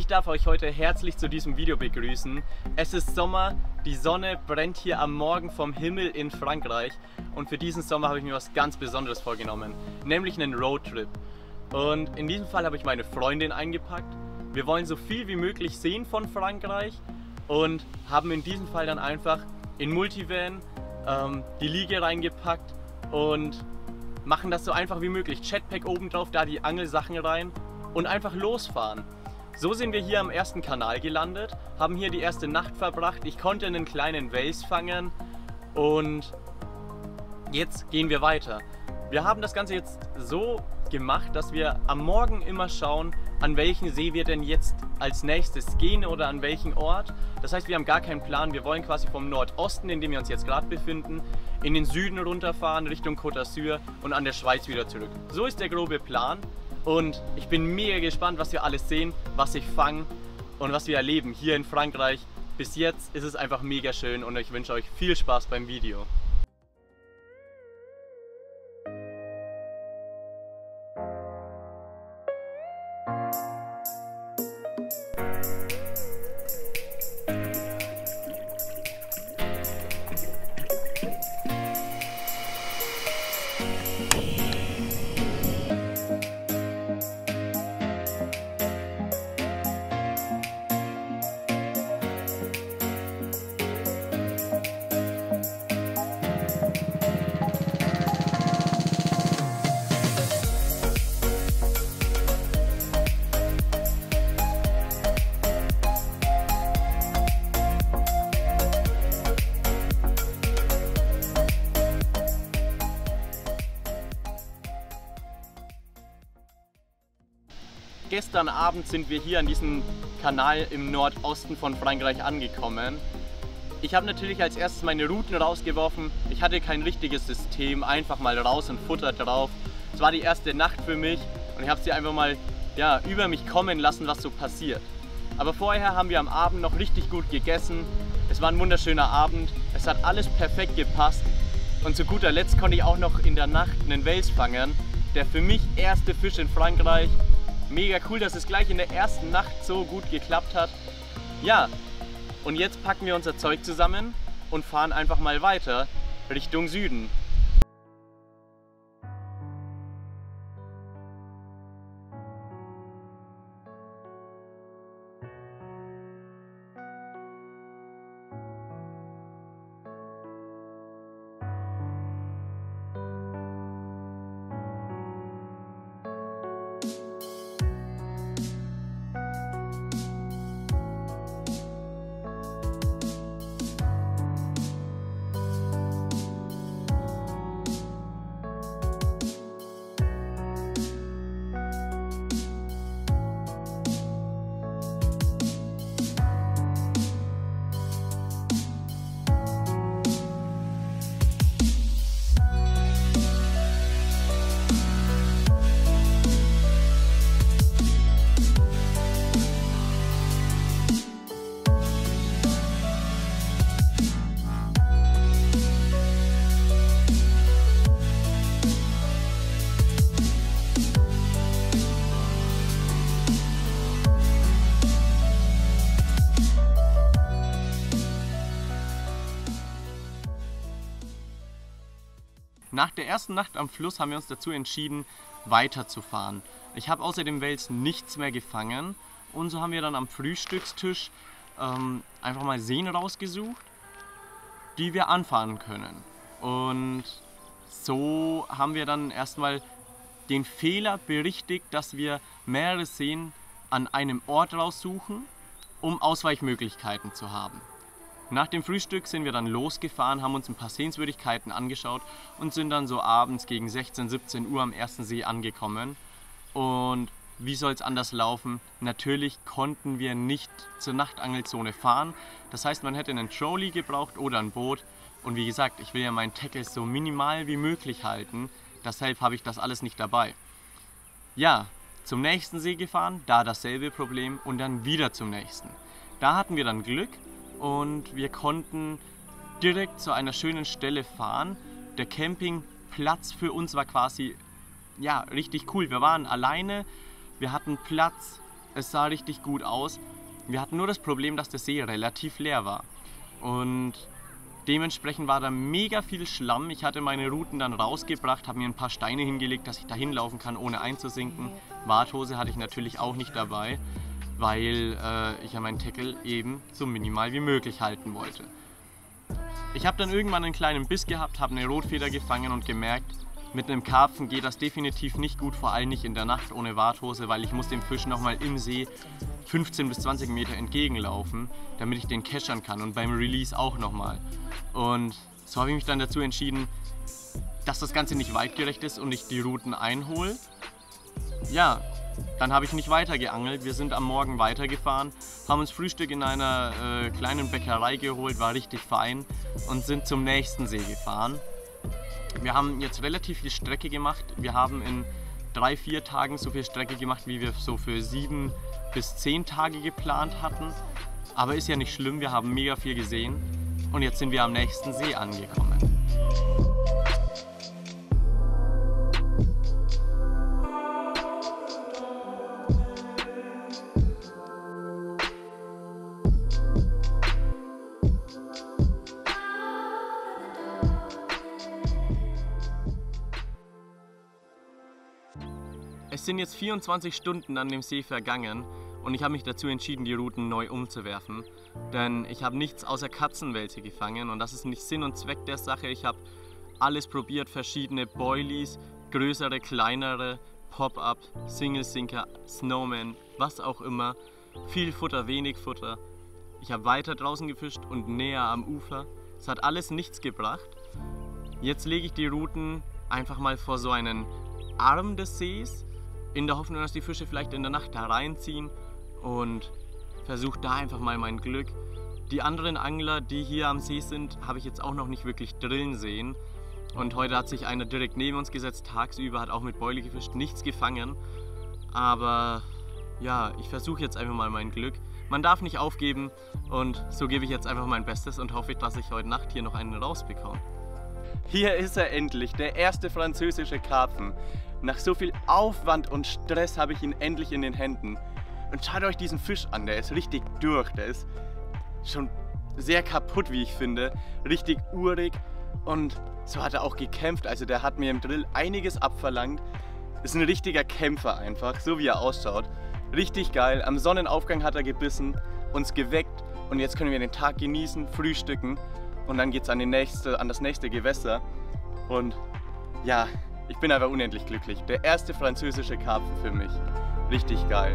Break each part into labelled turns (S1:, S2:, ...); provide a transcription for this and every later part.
S1: darf euch heute herzlich zu diesem Video begrüßen. Es ist Sommer, die Sonne brennt hier am Morgen vom Himmel in Frankreich und für diesen Sommer habe ich mir was ganz Besonderes vorgenommen, nämlich einen Roadtrip. Und in diesem Fall habe ich meine Freundin eingepackt. Wir wollen so viel wie möglich sehen von Frankreich und haben in diesem Fall dann einfach in Multivan die Liege reingepackt und machen das so einfach wie möglich. Jetpack oben drauf, da die Angelsachen rein und einfach losfahren. So sind wir hier am ersten Kanal gelandet, haben hier die erste Nacht verbracht. Ich konnte einen kleinen Wels fangen und jetzt gehen wir weiter. Wir haben das Ganze jetzt so gemacht, dass wir am Morgen immer schauen, an welchen See wir denn jetzt als nächstes gehen oder an welchen Ort. Das heißt, wir haben gar keinen Plan. Wir wollen quasi vom Nordosten, in dem wir uns jetzt gerade befinden, in den Süden runterfahren, Richtung Côte d'Azur und an der Schweiz wieder zurück. So ist der grobe Plan. Und ich bin mega gespannt, was wir alles sehen, was ich fange und was wir erleben hier in Frankreich. Bis jetzt ist es einfach mega schön und ich wünsche euch viel Spaß beim Video. Gestern Abend sind wir hier an diesem Kanal im Nordosten von Frankreich angekommen. Ich habe natürlich als erstes meine Routen rausgeworfen. Ich hatte kein richtiges System, einfach mal raus und Futter drauf. Es war die erste Nacht für mich und ich habe sie einfach mal über mich kommen lassen, was so passiert. Aber vorher haben wir am Abend noch richtig gut gegessen. Es war ein wunderschöner Abend, es hat alles perfekt gepasst und zu guter Letzt konnte ich auch noch in der Nacht einen Wels fangen. Der für mich erste Fisch in Frankreich. Mega cool, dass es gleich in der ersten Nacht so gut geklappt hat. Ja, und jetzt packen wir unser Zeug zusammen und fahren einfach mal weiter Richtung Süden. Nach der ersten Nacht am Fluss haben wir uns dazu entschieden, weiterzufahren. Ich habe außer dem Wels nichts mehr gefangen und so haben wir dann am Frühstückstisch einfach mal Seen rausgesucht, die wir anfahren können. Und so haben wir dann erstmal den Fehler berichtigt, dass wir mehrere Seen an einem Ort raussuchen, um Ausweichmöglichkeiten zu haben. Nach dem Frühstück sind wir dann losgefahren, haben uns ein paar Sehenswürdigkeiten angeschaut und sind dann so abends gegen 16, 17 Uhr am ersten See angekommen. Und wie soll es anders laufen? Natürlich konnten wir nicht zur Nachtangelzone fahren. Das heißt, man hätte einen Trolley gebraucht oder ein Boot. Und wie gesagt, ich will ja meinen Tackle so minimal wie möglich halten. Deshalb habe ich das alles nicht dabei. Ja, zum nächsten See gefahren, da dasselbe Problem und dann wieder zum nächsten. Da hatten wir dann Glück. Und wir konnten direkt zu einer schönen Stelle fahren. Der Campingplatz für uns war quasi richtig cool. Wir waren alleine, wir hatten Platz es sah richtig gut aus. Wir hatten nur das Problem, dass der See relativ leer war. Und dementsprechend war da mega viel Schlamm. Ich hatte meine Routen dann rausgebracht, habe mir ein paar Steine hingelegt, dass ich da hinlaufen kann, ohne einzusinken. Warthose hatte ich natürlich auch nicht dabei, weil ich ja meinen Tackle eben so minimal wie möglich halten wollte. Ich habe dann irgendwann einen kleinen Biss gehabt, habe eine Rotfeder gefangen und gemerkt, mit einem Karpfen geht das definitiv nicht gut, vor allem nicht in der Nacht ohne Warthose, weil ich muss dem Fisch nochmal im See 15 bis 20 Meter entgegenlaufen, damit ich den keschern kann und beim Release auch nochmal. Und so habe ich mich dann dazu entschieden, dass das Ganze nicht weitgerecht ist und ich die Routen einhole. Ja, dann habe ich nicht weiter geangelt. Wir sind am Morgen weitergefahren, haben uns Frühstück in einer kleinen Bäckerei geholt, war richtig fein und sind zum nächsten See gefahren. Wir haben jetzt relativ viel Strecke gemacht. Wir haben in 3-4 Tagen so viel Strecke gemacht, wie wir so für 7 bis 10 Tage geplant hatten. Aber ist ja nicht schlimm, wir haben mega viel gesehen und jetzt sind wir am nächsten See angekommen. Es sind jetzt 24 Stunden an dem See vergangen und ich habe mich dazu entschieden, die Routen neu umzuwerfen. Denn ich habe nichts außer Katzenwälze gefangen und das ist nicht Sinn und Zweck der Sache. Ich habe alles probiert, verschiedene Boilies, größere, kleinere, Pop-Up, Single-Sinker, Snowman, was auch immer. Viel Futter, wenig Futter. Ich habe weiter draußen gefischt und näher am Ufer. Es hat alles nichts gebracht. Jetzt lege ich die Routen einfach mal vor so einen Arm des Sees, in der Hoffnung, dass die Fische vielleicht in der Nacht da reinziehen und versuche da einfach mal mein Glück. Die anderen Angler, die hier am See sind, habe ich jetzt auch noch nicht wirklich drillen sehen. Und heute hat sich einer direkt neben uns gesetzt, tagsüber, hat auch mit Beule gefischt, nichts gefangen. Aber ja, ich versuche jetzt einfach mal mein Glück. Man darf nicht aufgeben und so gebe ich jetzt einfach mein Bestes und hoffe, dass ich heute Nacht hier noch einen rausbekomme. Hier ist er endlich, der erste französische Karpfen. Nach so viel Aufwand und Stress habe ich ihn endlich in den Händen. Und schaut euch diesen Fisch an, der ist richtig durch, der ist schon sehr kaputt, wie ich finde, richtig urig und so hat er auch gekämpft, also der hat mir im Drill einiges abverlangt. Ist ein richtiger Kämpfer einfach, so wie er ausschaut. Richtig geil, am Sonnenaufgang hat er gebissen, uns geweckt und jetzt können wir den Tag genießen, frühstücken und dann geht es an das nächste Gewässer und ja, ich bin einfach unendlich glücklich. Der erste französische Karpfen für mich. Richtig geil.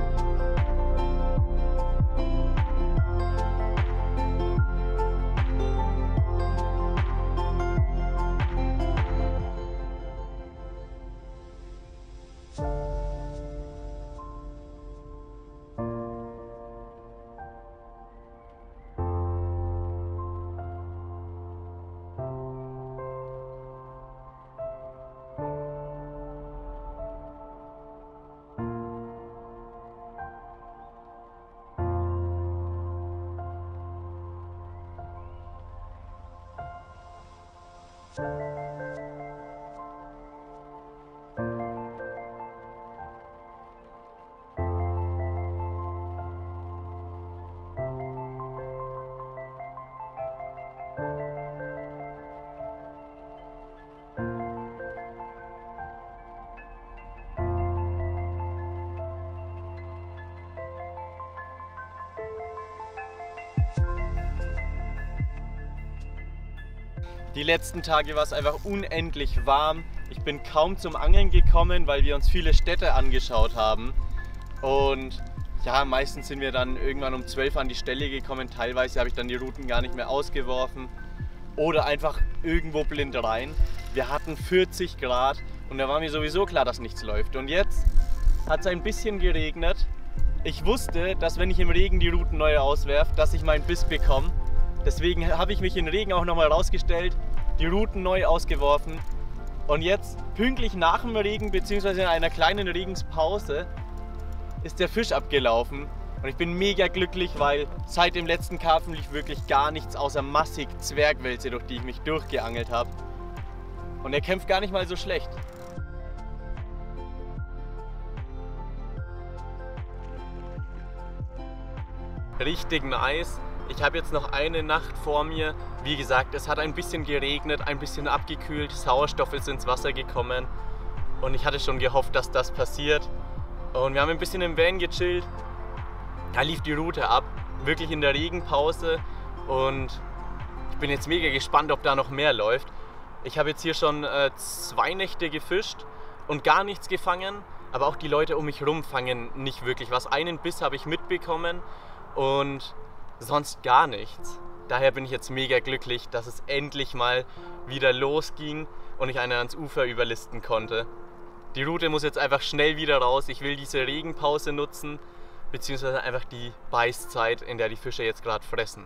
S1: Die letzten Tage war es einfach unendlich warm. Ich bin kaum zum Angeln gekommen, weil wir uns viele Städte angeschaut haben. Und ja, meistens sind wir dann irgendwann um 12 an die Stelle gekommen. Teilweise habe ich dann die Routen gar nicht mehr ausgeworfen oder einfach irgendwo blind rein. Wir hatten 40 Grad und da war mir sowieso klar, dass nichts läuft. Und jetzt hat es ein bisschen geregnet. Ich wusste, dass wenn ich im Regen die Routen neu auswerfe, dass ich meinen Biss bekomme. Deswegen habe ich mich im Regen auch nochmal rausgestellt, die Routen neu ausgeworfen und jetzt pünktlich nach dem Regen bzw. in einer kleinen Regenspause ist der Fisch abgelaufen und ich bin mega glücklich, weil seit dem letzten Karpfen lief wirklich gar nichts außer massig Zwergwälze, durch die ich mich durchgeangelt habe und er kämpft gar nicht mal so schlecht. Richtig nice. Ich habe jetzt noch eine Nacht vor mir. Wie gesagt, es hat ein bisschen geregnet, ein bisschen abgekühlt, Sauerstoff ist ins Wasser gekommen und ich hatte schon gehofft, dass das passiert. Und wir haben ein bisschen im Van gechillt. Da lief die Route ab, wirklich in der Regenpause, und ich bin jetzt mega gespannt, ob da noch mehr läuft. Ich habe jetzt hier schon 2 Nächte gefischt und gar nichts gefangen, aber auch die Leute um mich rum fangen nicht wirklich was. Einen Biss habe ich mitbekommen und sonst gar nichts. Daher bin ich jetzt mega glücklich, dass es endlich mal wieder losging und ich einen ans Ufer überlisten konnte. Die Route muss jetzt einfach schnell wieder raus. Ich will diese Regenpause nutzen, beziehungsweise einfach die Beißzeit, in der die Fische jetzt gerade fressen.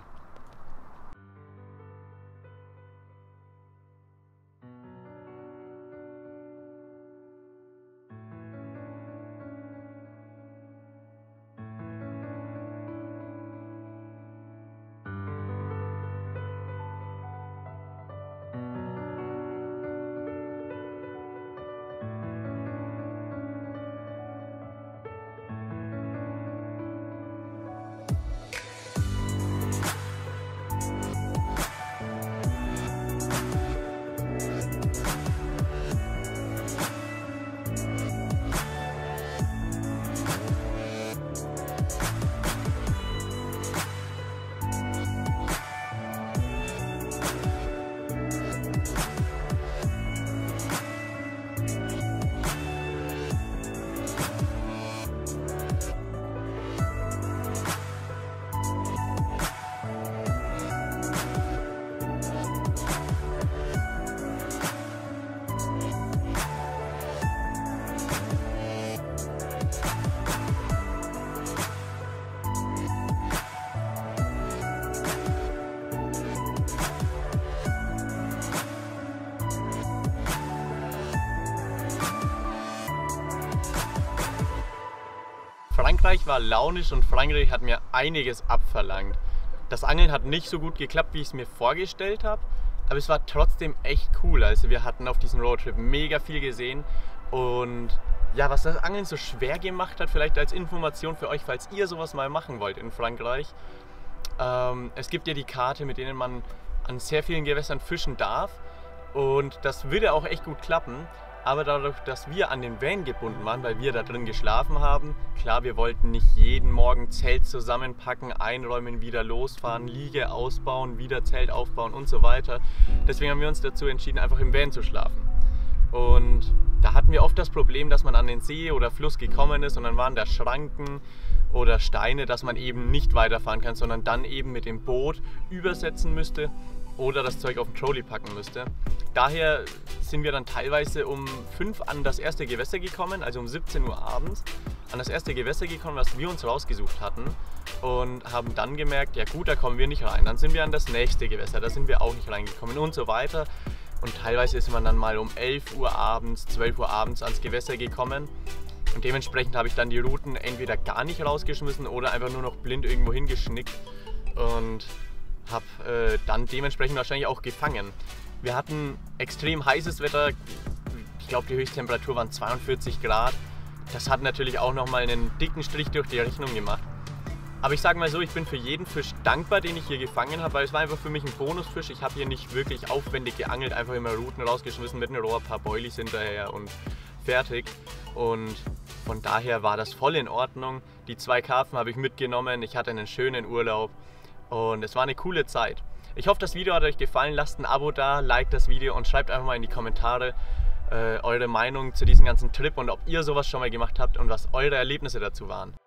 S1: Frankreich war launisch und Frankreich hat mir einiges abverlangt. Das Angeln hat nicht so gut geklappt, wie ich es mir vorgestellt habe, aber es war trotzdem echt cool. Also wir hatten auf diesem Roadtrip mega viel gesehen und ja, was das Angeln so schwer gemacht hat, vielleicht als Information für euch, falls ihr sowas mal machen wollt in Frankreich. Es gibt ja die Karte, mit denen man an sehr vielen Gewässern fischen darf und das würde auch echt gut klappen. Aber dadurch, dass wir an den Van gebunden waren, weil wir da drin geschlafen haben, klar, wir wollten nicht jeden Morgen Zelt zusammenpacken, einräumen, wieder losfahren, Liege ausbauen, wieder Zelt aufbauen und so weiter. Deswegen haben wir uns dazu entschieden, einfach im Van zu schlafen. Und da hatten wir oft das Problem, dass man an den See oder Fluss gekommen ist und dann waren da Schranken oder Steine, dass man eben nicht weiterfahren kann, sondern dann eben mit dem Boot übersetzen müsste oder das Zeug auf den Trolley packen müsste. Daher sind wir dann teilweise um 5 an das erste Gewässer gekommen, also um 17 Uhr abends, an das erste Gewässer gekommen, was wir uns rausgesucht hatten, und haben dann gemerkt, ja gut, da kommen wir nicht rein. Dann sind wir an das nächste Gewässer, da sind wir auch nicht reingekommen und so weiter. Und teilweise ist man dann mal um 11 Uhr abends, 12 Uhr abends ans Gewässer gekommen. Und dementsprechend habe ich dann die Routen entweder gar nicht rausgeschmissen oder einfach nur noch blind irgendwo hingeschnickt und habe dann dementsprechend wahrscheinlich auch gefangen. Wir hatten extrem heißes Wetter, ich glaube die Höchsttemperatur waren 42 Grad. Das hat natürlich auch nochmal einen dicken Strich durch die Rechnung gemacht. Aber ich sage mal so, ich bin für jeden Fisch dankbar, den ich hier gefangen habe, weil es war einfach für mich ein Bonusfisch. Ich habe hier nicht wirklich aufwendig geangelt, einfach immer Routen rausgeschmissen mit einem Rohr, ein paar Boilies hinterher und fertig. Und von daher war das voll in Ordnung. Die 2 Karpfen habe ich mitgenommen, ich hatte einen schönen Urlaub. Und es war eine coole Zeit. Ich hoffe, das Video hat euch gefallen. Lasst ein Abo da, liked das Video und schreibt einfach mal in die Kommentare eure Meinung zu diesem ganzen Trip und ob ihr sowas schon mal gemacht habt und was eure Erlebnisse dazu waren.